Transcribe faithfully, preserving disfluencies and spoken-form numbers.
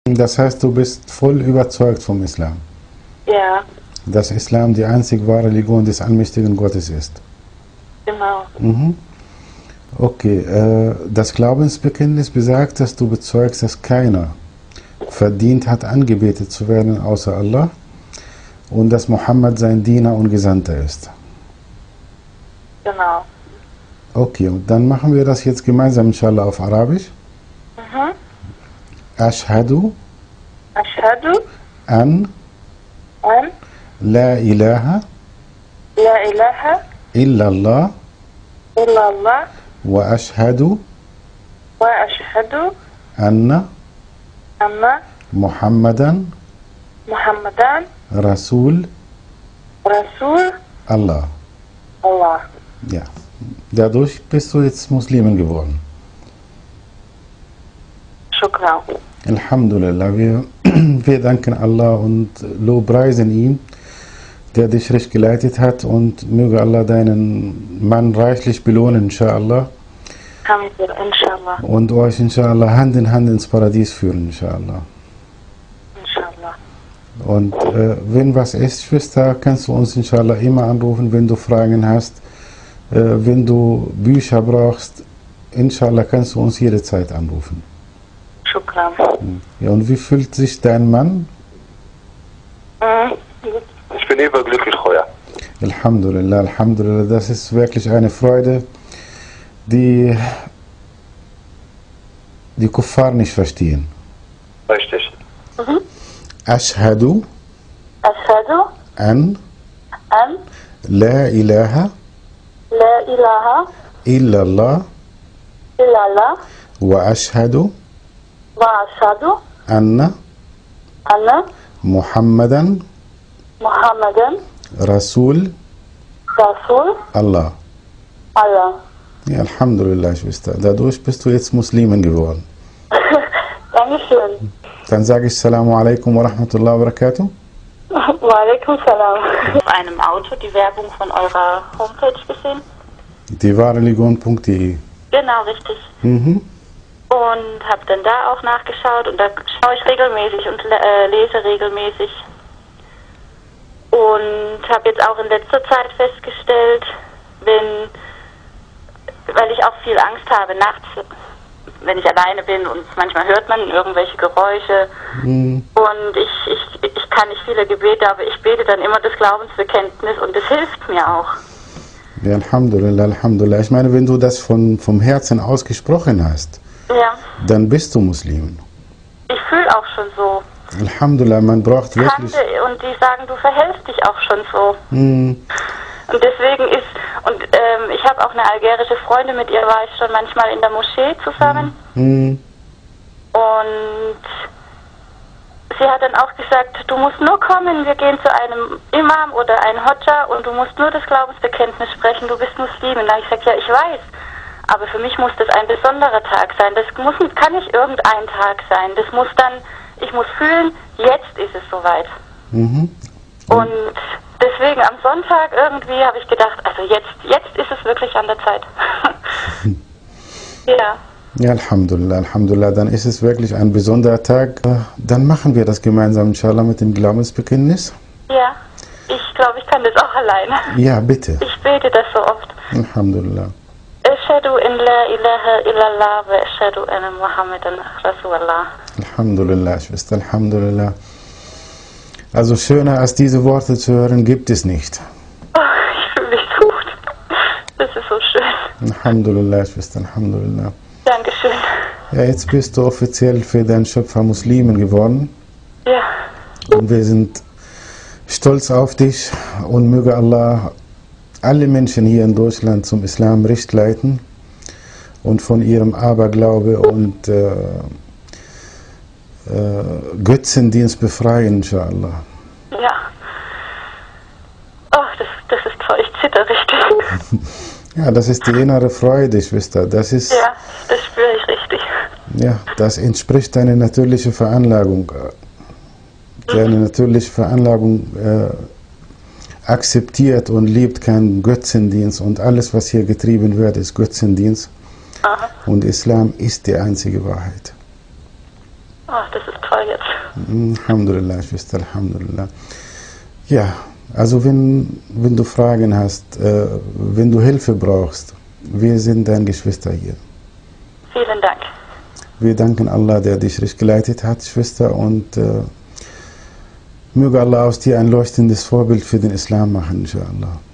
Das heißt, du bist voll überzeugt vom Islam. Ja, Dass Islam die einzig wahre Religion des allmächtigen Gottes ist. genau. Mhm. Okay, äh, das Glaubensbekenntnis besagt, dass du bezeugst, dass keiner verdient hat, angebetet zu werden außer Allah und dass Mohammed sein Diener und Gesandter ist. Genau. Okay, und dann machen wir das jetzt gemeinsam, inshallah, auf Arabisch. Mhm. Ashhadu Ashhadu an an la ilaha la ilaha illallah illallah wa ashhadu wa ashhadu anna anna Muhammadan Muhammadan Rasul Rasul Allah. Allah. Ja, dadurch bist du jetzt Muslimin geworden. Shukran. Alhamdulillah, wir, wir danken Allah und lobpreisen ihn, der dich recht geleitet hat, und möge Allah deinen Mann reichlich belohnen, inshallah, Hamdulillah, inshallah. und euch inshallah Hand in Hand ins Paradies führen, inshallah. Inshallah. Und äh, wenn was ist, Schwester, kannst du uns inshallah immer anrufen, wenn du Fragen hast, äh, wenn du Bücher brauchst, inshallah kannst du uns jederzeit anrufen. Shukran. Ja, und wie fühlt sich dein Mann? Mhm. Ich bin überglücklich, Khoja. Alhamdulillah, Alhamdulillah, das ist wirklich eine Freude, die die Kuffar nicht verstehen. Richtig. Mhm. Ashhadu Ashhadu an an la ilaha la ilaha illallah illallah wa ashhadu wa ashhadu anna anna Muhammadan Muhammadan Rasul Rasul Allah. Allah. Ja, Alhamdulillah, Schwester. Dadurch bist du jetzt Muslimin geworden. Dankeschön. Dann sage ich Assalamu alaikum wa rahmatullahi wa barakatuh. Wa alaikum salam. Auf einem Auto die Werbung von eurer Homepage gesehen? die wahre religion punkt de. Genau, richtig. Mhm. Und habe dann da auch nachgeschaut, und da schaue ich regelmäßig und äh, lese regelmäßig. Und habe jetzt auch in letzter Zeit festgestellt, wenn, weil ich auch viel Angst habe nachts, wenn ich alleine bin, und manchmal hört man irgendwelche Geräusche, Mhm. und ich, ich, ich kann nicht viele Gebete, aber ich bete dann immer das Glaubensbekenntnis, und das hilft mir auch. Ja, Alhamdulillah, Alhamdulillah. Ich meine, wenn du das von, vom Herzen ausgesprochen hast, Ja, dann bist du Muslim. ich fühle auch schon so. Alhamdulillah, man braucht wirklich... Kannte, und die sagen, du verhältst dich auch schon so. Mhm. Und deswegen ist, und ähm, ich habe auch eine algerische Freundin, mit ihr war ich schon manchmal in der Moschee zusammen. Mhm. Und sie hat dann auch gesagt, du musst nur kommen, wir gehen zu einem Imam oder einem Hodja, und du musst nur das Glaubensbekenntnis sprechen, du bist Muslim. Und da habe ich gesagt, ja, ich weiß, aber für mich muss das ein besonderer Tag sein. Das muss, kann nicht irgendein Tag sein. Das muss dann, ich muss fühlen, jetzt ist es soweit. Mhm. Und deswegen am Sonntag irgendwie habe ich gedacht, also jetzt, jetzt ist es wirklich an der Zeit. Ja. Ja, Alhamdulillah, Alhamdulillah, dann ist es wirklich ein besonderer Tag. Äh, Dann machen wir das gemeinsam, inshallah, mit dem Glaubensbekenntnis. Ja, ich glaube, ich kann das auch alleine. Ja, bitte. Ich bete das so oft. Alhamdulillah. Ashhadu an la ilaha illallah wa ashhadu anna Muhammadan Rasulullah. Alhamdulillah, Schwester, Alhamdulillah. Also schöner als diese Worte zu hören, gibt es nicht. Oh, ich fühle mich so gut. Das ist so schön. Alhamdulillah, Schwester, Alhamdulillah. Dankeschön. Ja, jetzt bist du offiziell für deinen Schöpfer Muslimen geworden. Ja, Und wir sind stolz auf dich, und möge Allah alle Menschen hier in Deutschland zum Islam recht leiten und von ihrem Aberglaube und äh, äh, Götzendienst befreien, inshallah. ja. Oh, das, das ist toll. Ich zitter richtig. Ja, das ist die innere Freude, Schwester. Das ist, Ja, das spüre ich richtig. ja, das entspricht deiner natürlichen Veranlagung. Deine natürliche Veranlagung äh, akzeptiert und liebt keinen Götzendienst, und alles, was hier getrieben wird, ist Götzendienst. Aha. Und Islam ist die einzige Wahrheit. Ach, das ist toll jetzt. Alhamdulillah, Schwester, Alhamdulillah. Ja, also wenn, wenn du Fragen hast, äh, wenn du Hilfe brauchst, wir sind deine Geschwister hier. Vielen Dank. Wir danken Allah, der dich richtig geleitet hat, Schwester, und äh, möge Allah aus dir ein leuchtendes Vorbild für den Islam machen, inshallah.